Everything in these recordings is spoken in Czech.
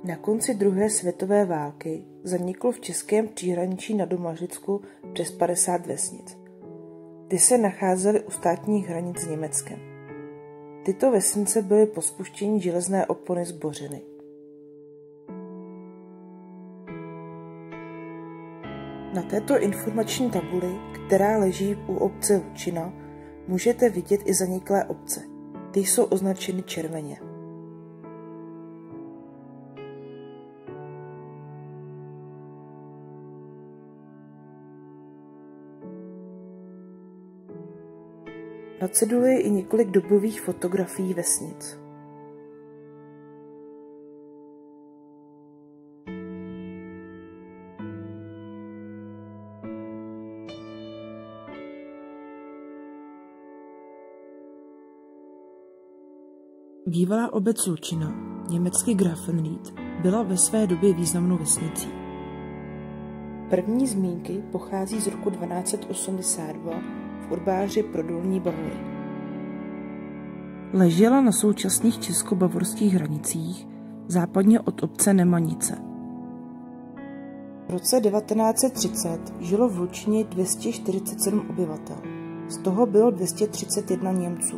Na konci druhé světové války zaniklo v českém příhraničí na Domažlicku přes 50 vesnic. Ty se nacházely u státních hranic s Německem. Tyto vesnice byly po spuštění železné opony zbořeny. Na této informační tabuli, která leží u obce Lučina, můžete vidět i zaniklé obce. Ty jsou označeny červeně. Na ceduli je i několik dobových fotografií vesnic. Bývalá obec Lučina, německy Grafenried, byla ve své době významnou vesnicí. První zmínky pochází z roku 1282 v urbáři pro Dolní Bavory. Ležela na současných česko-bavorských hranicích západně od obce Nemanice. V roce 1930 žilo v Lučině 247 obyvatel, z toho bylo 231 Němců.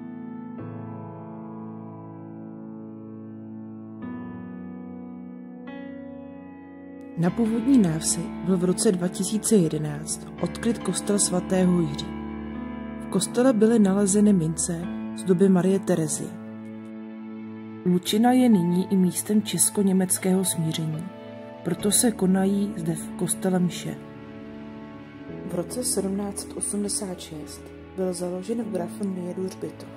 Na původní návsi byl v roce 2011 odkryt kostel svatého Jiří. V kostele byly nalezeny mince z doby Marie Terezie. Lučina je nyní i místem česko-německého smíření, proto se konají zde v kostele mše. V roce 1786 byl založen v Grafenriedu hřbitov.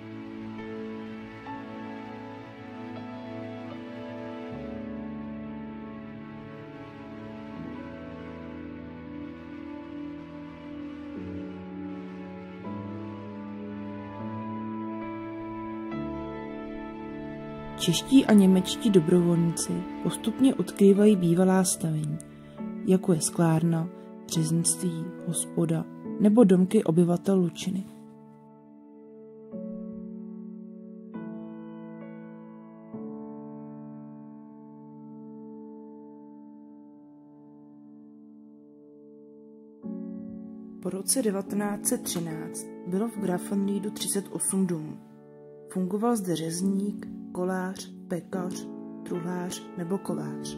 Čeští a němečtí dobrovolníci postupně odkrývají bývalá stavení, jako je sklárna, řeznictví, hospoda nebo domky obyvatel Lučiny. Po roce 1913 bylo v Grafenriedu 38 domů. Fungoval zde řezník, kolář, pekař, truhlář nebo kovář.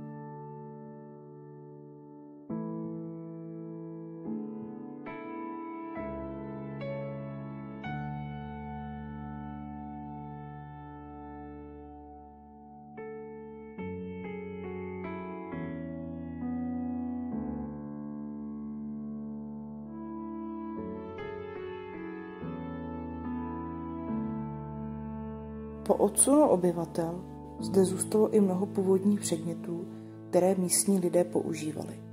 Po odsunu obyvatel zde zůstalo i mnoho původních předmětů, které místní lidé používali.